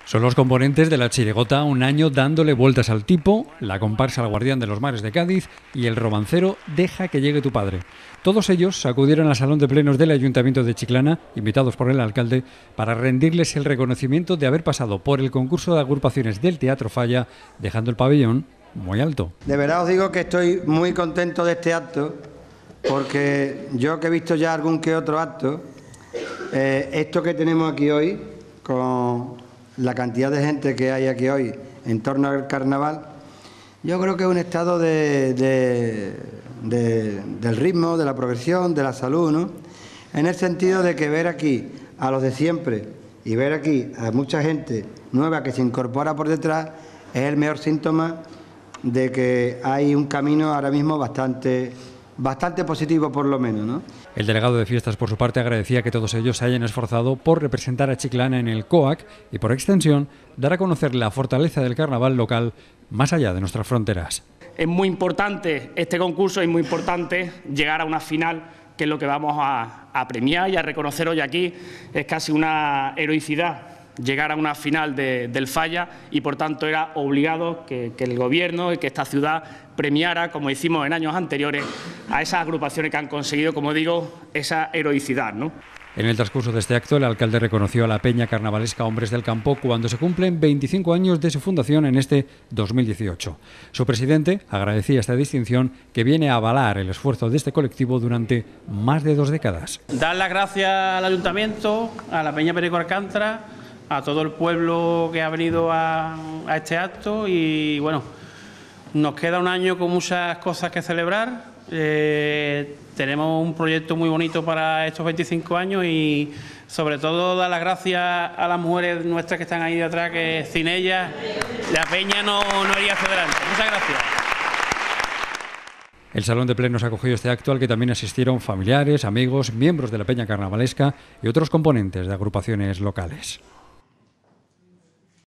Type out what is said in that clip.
Son los componentes de la chirigota Un año dándole vueltas al tipo, la comparsa El Guardián de los Mares de Cádiz y el romancero Deja que llegue tu padre. Todos ellos acudieron al Salón de Plenos del Ayuntamiento de Chiclana, invitados por el alcalde, para rendirles el reconocimiento de haber pasado por el concurso de agrupaciones del Teatro Falla, dejando el pabellón muy alto. De verdad os digo que estoy muy contento de este acto, porque yo que he visto ya algún que otro acto, esto que tenemos aquí hoy, con la cantidad de gente que hay aquí hoy en torno al carnaval, yo creo que es un estado del ritmo, de la progresión, de la salud, ¿no? En el sentido de que ver aquí a los de siempre y ver aquí a mucha gente nueva que se incorpora por detrás es el mejor síntoma de que hay un camino ahora mismo bastante positivo, por lo menos, ¿no? El delegado de fiestas, por su parte, agradecía que todos ellos se hayan esforzado por representar a Chiclana en el COAC y, por extensión, dar a conocer la fortaleza del carnaval local más allá de nuestras fronteras. Es muy importante este concurso, es muy importante llegar a una final, que es lo que vamos a premiar y a reconocer hoy aquí. Es casi una heroicidad llegar a una final del Falla y, por tanto, era obligado que el Gobierno y que esta ciudad premiara, como hicimos en años anteriores, a esas agrupaciones que han conseguido, como digo, esa heroicidad, ¿no? En el transcurso de este acto, el alcalde reconoció a la peña carnavalesca Hombres del Campo cuando se cumplen 25 años de su fundación en este 2018. Su presidente agradecía esta distinción que viene a avalar el esfuerzo de este colectivo durante más de 2 décadas. Dar las gracias al Ayuntamiento, a la peña Perico Alcántara, a todo el pueblo que ha venido a este acto y, bueno, nos queda un año con muchas cosas que celebrar. Tenemos un proyecto muy bonito para estos 25 años y, sobre todo, dar las gracias a las mujeres nuestras que están ahí de atrás, que sin ellas la peña no iría hacia adelante. Muchas gracias. El Salón de Plenos acogió este acto al que también asistieron familiares, amigos, miembros de la peña carnavalesca y otros componentes de agrupaciones locales.